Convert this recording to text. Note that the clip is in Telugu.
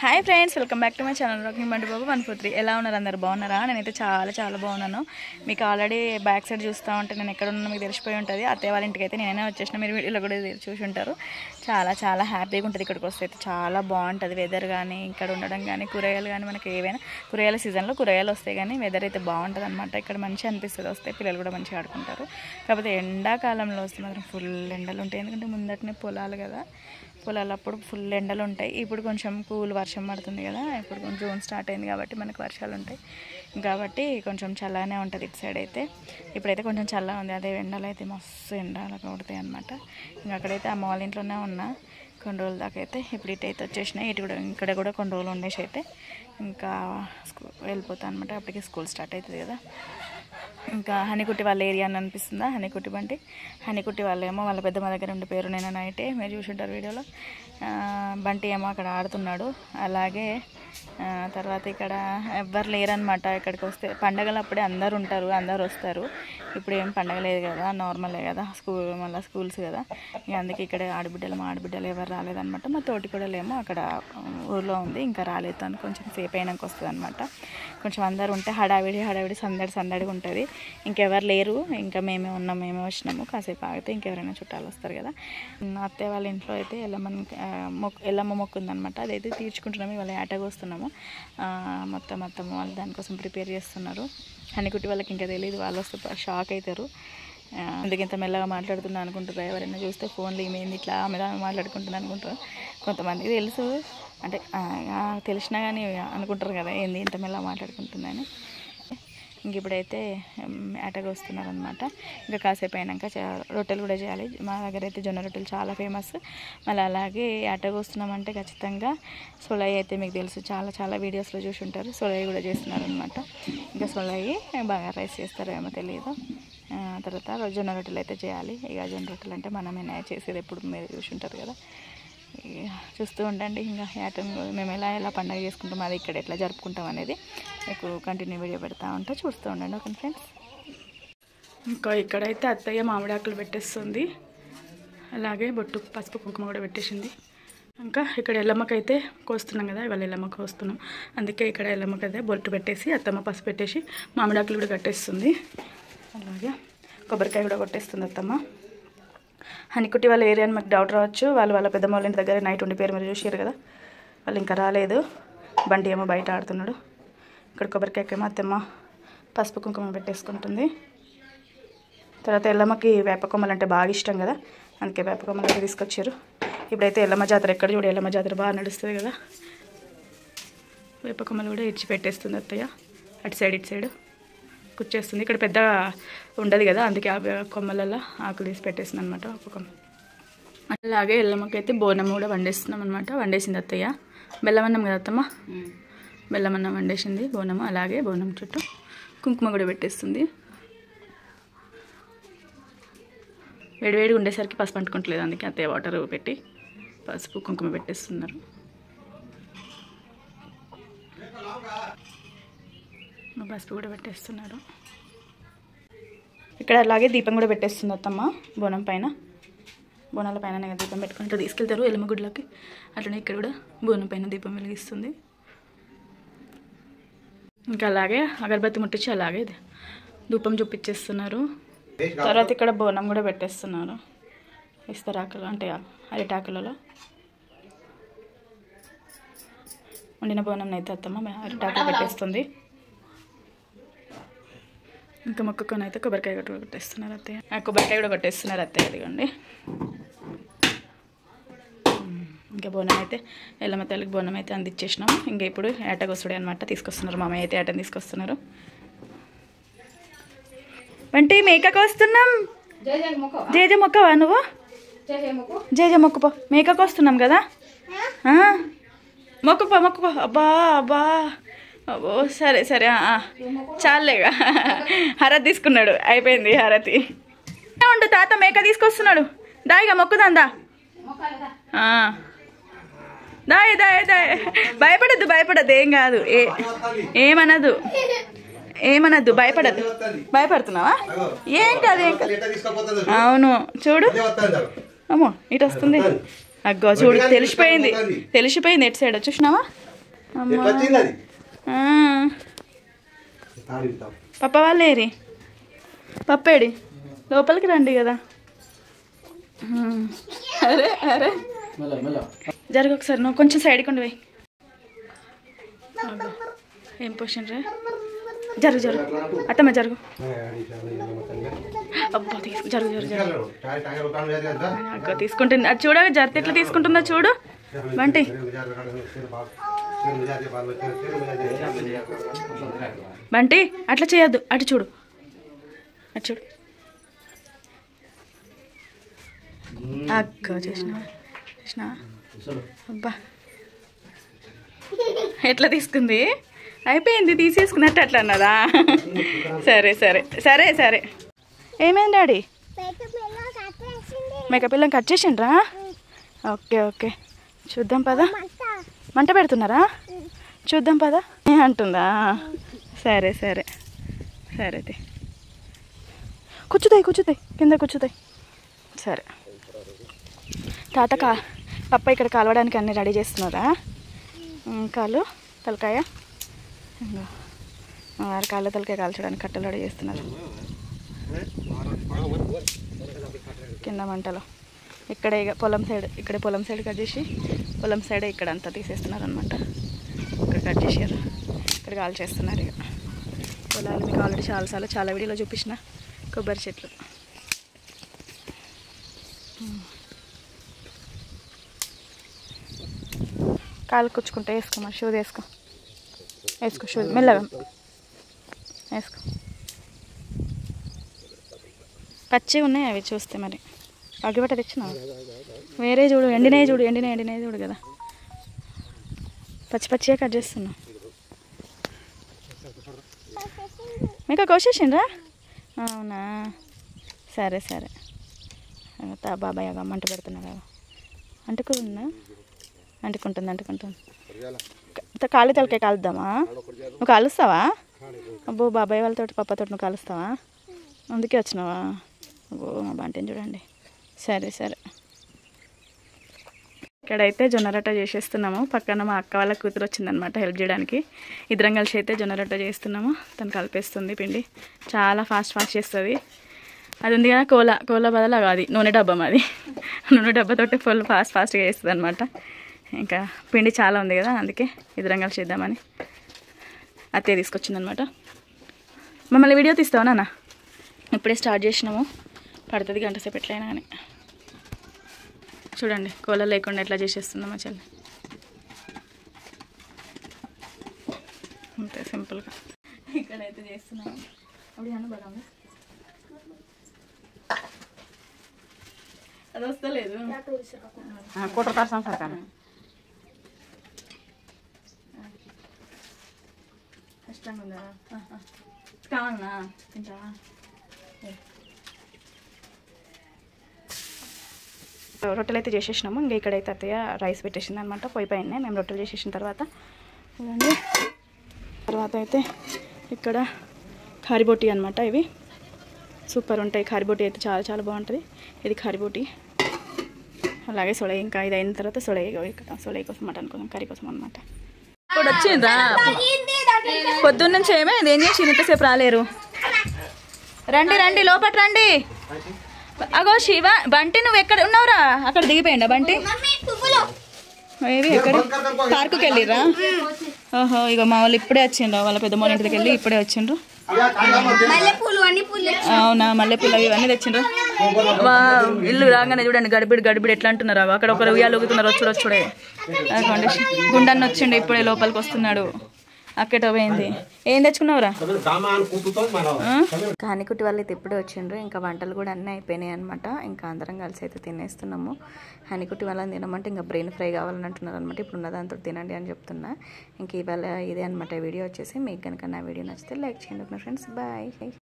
Hi friends, welcome back to my channel rocking Bandi Babu 143. ఎలా ఉన్నారు? అందరు బాగున్నారా? నేనైతే చాలా బాగున్నాను. మీకు ఆల్రెడీ బ్యాక్ సైడ్ చూస్తూ ఉంటే నేను ఎక్కడ ఉన్నా మీకు తెలిసిపోయి ఉంటుంది. అత్తయ్య వాళ్ళ ఇంటికి అయితే నేనే వచ్చేసిన. మీరు వీడియోలో కూడా చూసి ఉంటారు. చాలా హ్యాపీగా ఉంటుంది ఇక్కడికి వస్తే. అయితే చాలా బాగుంటుంది వెదర్ కానీ, ఇక్కడ ఉండడం కానీ, కూరగాయలు కానీ, మనకి ఏవైనా కూరగాయల సీజన్లో కూరగాయలు వస్తాయి కానీ వెదర్ అయితే బాగుంటుంది అనమాట. ఇక్కడ మంచిగా అనిపిస్తుంది వస్తే. పిల్లలు కూడా మంచిగా ఆడుకుంటారు. కాకపోతే ఎండాకాలంలో వస్తే మాత్రం ఫుల్ ఎండలు ఉంటాయి. ఎందుకంటే ముందటనే పొలాలు కదా, పొలాలప్పుడు ఫుల్ ఎండలు ఉంటాయి. ఇప్పుడు కొంచెం కూల్ వర్షం పడుతుంది కదా, ఇప్పుడు కొంచెం జూన్ స్టార్ట్ అయింది కాబట్టి మనకు వర్షాలు ఉంటాయి కాబట్టి కొంచెం చల్లగానే ఉంటుంది ఇటు సైడ్ అయితే. ఇప్పుడైతే కొంచెం చల్లగా ఉంది. అదే ఎండలు అయితే మస్తు ఎండలు కొడతాయి అనమాట. ఇంకా అక్కడైతే అమ్మ వాళ్ళ ఇంట్లోనే ఉన్నా కొన్ని రోజుల దాకా అయితే. ఇప్పుడు ఇటు అయితే వచ్చేసినాయి. ఇక్కడ కూడా కొన్ని రోజులు ఉండేసి అయితే ఇంకా వెళ్ళిపోతాను అనమాట. అప్పటికి స్కూల్ స్టార్ట్ అవుతుంది కదా. ఇంకా హనీకుట్టి వాళ్ళ ఏరియా అని అనిపిస్తుందా, హనీకుట్టి బంటి. హనీకుట్టి వాళ్ళేమో వాళ్ళ పెద్దమ్మ దగ్గర ఉండే పేరు నేను నైటే మీరు చూసుంటారు వీడియోలో. బంటి ఏమో అక్కడ ఆడుతున్నాడు. అలాగే తర్వాత ఇక్కడ ఎవ్వరు లేరనమాట. ఇక్కడికి వస్తే పండగలు అప్పుడే అందరు ఉంటారు, అందరు వస్తారు. ఇప్పుడు ఏం పండగ లేదు కదా, నార్మలే కదా, మళ్ళీ స్కూల్స్ కదా. ఇక అందుకే ఇక్కడ మా ఆడబిడ్డలు ఎవరు రాలేదనమాట. మా తోటి కూడా ఏమో అక్కడ ఊర్లో ఉంది, ఇంకా రాలేదు. అని కొంచెం సేపు అయినాక వస్తుంది అనమాట. కొంచెం అందరు ఉంటే హడావిడి సందడిగా ఉంటుంది. ఇంకెవరు లేరు, ఇంకా మేమే వచ్చినాము. కాసేపు ఆగితే ఇంకెవరైనా చుట్టాలు వస్తారు కదా. అత్తయ్య వాళ్ళ ఇంట్లో అయితే ఎల్లమ్మ మొక్కు ఉందనమాట. అదైతే తీర్చుకుంటున్నాము. ఇవాళ ఏటగా వస్తున్నాము. మొత్తం వాళ్ళు దానికోసం ప్రిపేర్ చేస్తున్నారు. హనీకుట్టి వాళ్ళకి ఇంకా తెలియదు, వాళ్ళు వస్తే షాక్ అవుతారు. అందుకే ఇంత మెల్లగా మాట్లాడుతున్నా అనుకుంటారు. ఎవరైనా చూస్తే ఫోన్లో ఏమైంది ఇట్లా మాట్లాడుకుంటున్నా అనుకుంటారు. కొంతమందికి తెలుసు, అంటే తెలిసినా కానీ అనుకుంటారు కదా ఏంది ఇంత మెల్లగా మాట్లాడుకుంటుందని. ఇంక ఇప్పుడైతే ఏటగా వస్తున్నారనమాట. ఇంకా కాసేపు అయినాక రొట్టెలు కూడా చేయాలి. మా దగ్గర అయితే జొన్న రొట్టెలు చాలా ఫేమస్. మళ్ళీ అలాగే ఏటగా వస్తున్నామంటే ఖచ్చితంగా సొలయి అయితే మీకు తెలుసు, చాలా వీడియోస్లో చూసి ఉంటారు. సొలయి కూడా చేస్తున్నారనమాట. ఇంకా సొలయి బాగా రైస్ చేస్తారేమో తెలియదు. తర్వాత జొన్న రొట్టెలు అయితే చేయాలి. ఇక జొన్న రొట్టెలు అంటే మనమేనా చేసేది, ఎప్పుడు మీరు చూసి ఉంటారు కదా. చూస్తూ ఉండండి. ఇంకా మేము ఎలా పండుగ చేసుకుంటాం, అది ఇక్కడ ఎట్లా జరుపుకుంటాం అనేది మీకు కంటిన్యూ వీడియో పెడతా ఉంటా, చూస్తూ ఉండండి. Okay friends. ఇంకా ఇక్కడైతే అత్తయ్య మామిడాకులు పెట్టేస్తుంది. అలాగే బొట్టు పసుపు కుంకుమ కూడా పెట్టేసింది. ఇంకా ఇక్కడ ఎల్లమ్మకైతే కోస్తున్నాం కదా, ఇవాళ ఎల్లమ్మకు కోస్తున్నాం. అందుకే ఇక్కడ ఎల్లమ్మకైతే బొట్టు పెట్టేసి అత్తమ్మ పసుపు పెట్టేసి మామిడాకులు కూడా కట్టేస్తుంది. అలాగే కొబ్బరికాయ కూడా కొట్టేస్తుంది అత్తమ్మ. హనీకుట్టి వాళ్ళ ఏరియా అని మాకు డౌట్ రావచ్చు. వాళ్ళ పెద్దమ్మ వాళ్ళ ఇంటి దగ్గర నైట్ ఉండి పేరు మీరు చూసారు కదా, వాళ్ళు ఇంకా రాలేదు. బండి ఏమో బయట ఆడుతున్నాడు. ఇక్కడ కొబ్బరికాయకేమో అత్తమ్మ పసుపు కుంకుమ పెట్టేసుకుంటుంది. తర్వాత ఎల్లమ్మకి వేపకొమ్మలు అంటే బాగా ఇష్టం కదా, అందుకే వేపకొమ్మలు అయితే తీసుకొచ్చారు. ఇప్పుడైతే ఎల్లమ్మ జాతర ఎక్కడ చూడ ఎల్లమ్మ జాతర బాగా నడుస్తుంది కదా. వేపకొమ్మలు కూడా ఇచ్చి పెట్టేస్తుంది అత్తయ్య. అటు సైడ్ కుచ్చేస్తుంది. ఇక్కడ పెద్ద ఉండదు కదా, అందుకే ఆ కొమ్మలలో ఆకులు తీసి పెట్టేసింది అనమాట ఒక కొమ్మ. అలాగే ఎల్లమ్మకైతే బోనం కూడా వండేస్తున్నాం అనమాట. వండేసింది అత్తయ్య. బెల్లమన్నం కదా అత్తమ్మ, బెల్లమన్నం వండేసింది బోనము. అలాగే బోనం చుట్టూ కుంకుమ కూడా పెట్టేస్తుంది. వేడివేడిగా ఉండేసరికి పసుపు అంటుకుంటలేదు, అందుకే అత్తయ్య వాటర్ పెట్టి పసుపు కుంకుమ పెట్టేస్తున్నారు. పసుపు కూడా పెట్టేస్తున్నారు. ఇక్కడ అలాగే దీపం కూడా పెట్టేస్తుంది అత్తమ్మ బోనం పైన. బోనాల పైన దీపం పెట్టుకుంటూ తీసుకెళ్తారు ఎల్లమ్మ గుడిలోకి. అట్లనే ఇక్కడ కూడా బోనం పైన దీపం వెలిగిస్తుంది. ఇంకా అలాగే అగరబత్తి ముట్టించి అలాగే ధూపం చూపించేస్తున్నారు. తర్వాత ఇక్కడ బోనం కూడా పెట్టేస్తున్నారు ఇస్తరాకులు, అంటే అరిటాకులలో వండిన బోనం అయితే అత్తమ్మ అరిటాకులు పెట్టేస్తుంది. ఇంకా మొక్కకొని అయితే కొబ్బరికాయ కూడా కొట్టేస్తున్నారు అత్తయ్య. కొబ్బరికాయ కూడా కొట్టేస్తున్నారు అత్తయ్య. అదిగోండి. ఇంకా బోనం అయితే ఎల్లమ్మ తల్లికి బోనం అయితే అందించేసినాము. ఇంకా ఇప్పుడు ఏటగొస్తుడే అనమాట తీసుకొస్తున్నారు. మామయ్య అయితే ఏటని తీసుకొస్తున్నారు. వంటి మేకకు వస్తున్నాం. జేజ మొక్కవా నువ్వు? జేజ మొక్కుపో. మేకకు వస్తున్నాం కదా, మొక్కుపో. అబ్బా ఓ సరే చాలేగా. హారతి తీసుకున్నాడు, అయిపోయింది హారతి. ఉండు తాత మేక తీసుకొస్తున్నాడు. దాయిగా మొక్కుదాందా. దాయ్ భయపడద్దు ఏం కాదు, ఏమనద్దు భయపడుతున్నావా? ఏం కాదు. అవును చూడు, అమ్మో ఇటు వస్తుంది. అగ్గో చూడు, తెలిసిపోయింది ఎటు సైడ్ చూసినావా. పప్ప వాళ్ళేరి పప్పేడి లోపలికి రండి కదా. అరే అరే జరుగు ఒకసారి, నువ్వు కొంచెం సైడ్కి ఉండి పోయి. ఏం పొజిషన్ రా, జరుగు జరుగు అత్తమ్మ జరుగు. అబ్బా జరుగు జరుగు జరుగు అక్క తీసుకుంటుంది. అది చూడ జరితే ఎట్లా తీసుకుంటుందో చూడు బంటి. బంటి అట్లా చేయొద్దు, అటు చూడు అటు చూడు. అక్క చేసినా చేసినా. అబ్బా ఎట్లా తీసుకుంది, అయిపోయింది తీసేసుకున్నట్టు అట్లా అన్నదా. సరే సరే సరే సరే. ఏమైంది డాడీ, మేక పిల్లని కట్ చేసిండ్రా? ఓకే ఓకే చూద్దాం పదా. మంట పెడుతున్నారా? చూద్దాం పదా అంటుందా. సరే సరే సరే కూర్చుతాయి కూర్చుతాయి కింద కూర్చుతాయి. సరే తాత పప్ప ఇక్కడ కాలవడానికి అన్నీ రెడీ చేస్తున్నారా? కాలు తలకాయ, వారి కాళ్ళ తలకాయ కాల్చడానికి కట్టెలు రెడీ చేస్తున్నారు కింద మంటలో. ఇక్కడే ఇక పొలం సైడ్, ఇక్కడే పొలం సైడ్ కట్ చేసి పొలం సైడే ఇక్కడ అంతా తీసేస్తున్నారు అనమాట. ఇక్కడ కట్ చేసారు, ఇక్కడ కాల్ చేస్తున్నారు. ఇక పొలాలు మీకు ఆల్రెడీ చాలాసార్లు చాలా వీడియోలో చూపించిన కొబ్బరి చెట్లు. కాలు కూర్చుకుంటే వేసుకో, మరి షూది వేసుకో వేసుకో, షూది మెల్లగా వేసుకో. పచ్చి ఉన్నాయి అవి చూస్తే, మరి అగ్గిబట్ట తెచ్చినా వేరే చూడు, ఎండినవి చూడు, ఎండినవి చూడు కదా, పచ్చి పచ్చిగా కట్ చేస్తున్నా. మీకు కోసేసిండ్రా? అవునా సరే సరే. బాబాయ్ అగా మంట పెడుతున్నారు కదా, అంటుకుందా? అంటుకుంటుంది. కాలు తలకాయ కాలుద్దామా? నువ్వు కాలుస్తావా? అబ్బో బాబాయ్ వాళ్ళతో పప్పతో నువ్వు కాలుస్తావా? అందుకే వచ్చినావా? అబ్బో మా బంటిని చూడండి. సరే సరే. ఇక్కడైతే జొన్న రొట్టె చేసేస్తున్నాము. పక్కన మా అక్క వాళ్ళ కూతురు వచ్చిందనమాట హెల్ప్ చేయడానికి. ఇద్దరం కలిసి అయితే జొన్న రొట్టె చేస్తున్నాము. తను కలిపేస్తుంది పిండి, చాలా ఫాస్ట్ చేస్తుంది. అది ఉంది కదా కోల బదులు అది నూనె డబ్బా, అది నూనె డబ్బాతోటి ఫుల్ ఫాస్ట్గా చేస్తుంది అనమాట. ఇంకా పిండి చాలా ఉంది కదా, అందుకే ఇద్దరం కలిసి చేద్దామని అత్తయ్య తీసుకొచ్చిందనమాట. మమ్మల్ని వీడియో తీస్తావా నాన్న? ఇప్పుడే స్టార్ట్ చేసినాము, పడుతుంది గంట సేపు ఎట్లయినా కానీ. చూడండి కోల లేకుండా ఎట్లా చేసేస్తుందో మా చెల్లి, అంతే సింపుల్గా. ఇక్కడైతే చేస్తున్నాము. అది వస్తలేదు, కష్టంగా ఉందా? కావాలన్నా తింటావా? రొట్టెలు అయితే చేసేసినాము. ఇంకా ఇక్కడైతే అత్తయ్య రైస్ పెట్టేసింది అనమాట పొయ్యి పైన. మేము రొట్టెలు చేసేసిన తర్వాత అయితే ఇక్కడ కారిబోటి అనమాట. ఇవి సూపర్ ఉంటాయి. కారిబోటి అయితే చాలా బాగుంటుంది. ఇది కారిబోటి. అలాగే సొలై, ఇంకా ఇది అయిన తర్వాత సొలై కోసం మటన్ కోసం కర్రీ కోసం అనమాట. ఇప్పుడు వచ్చిండ్రా పొద్దున్న నుంచి ఏమైంది? ఏం చేసి ఇంతసేపు రాలేరు? రండి లోపట రండి. అగో శివ, బంటి నువ్వు ఎక్కడ ఉన్నావురా? అక్కడ దిగిపోయిండా బంటి? ఏవి ఎక్కడ? పార్కుకి వెళ్ళిరా? ఓహో, ఇక మా వాళ్ళు ఇప్పుడే వచ్చిండ్రు, వాళ్ళ పెద్ద మొన్న ఇంటికి వెళ్ళి ఇప్పుడే వచ్చిండ్రు. అవునా, మల్లెపూలు అవి ఇవన్నీ తెచ్చిండ్రు. ఇల్లు రాగానే చూడండి గడిబిడి ఎట్లా అంటున్నారు. అక్కడ ఒకరు ఉయ్యాలు ఊగుతున్నారు. వచ్చుడే గుండన్న వచ్చిండు, ఇప్పుడే లోపలికి వస్తున్నాడు. అక్కట పోయింది. ఏం తెచ్చుకున్నావురా? కానికుట్టి వాళ్ళు అయితే ఇప్పుడే వచ్చిండ్రు. ఇంకా వంటలు కూడా అన్నీ అయిపోయినాయి అనమాట. ఇంకా అందరం కలిసి అయితే తినేస్తున్నాము. హనికుట్టి వాళ్ళని తినమంటే ఇంకా బ్రెయిన్ ఫ్రై కావాలని అంటున్నారు అనమాట. ఇప్పుడు ఉన్న దాంతో తినండి అని చెప్తున్నా. ఇంక ఇవాళ ఇదే అనమాట వీడియో వచ్చేసి. మీకు కనుక నా వీడియో నచ్చితే లైక్ చేయండి ఫ్రెండ్స్. బాయ్.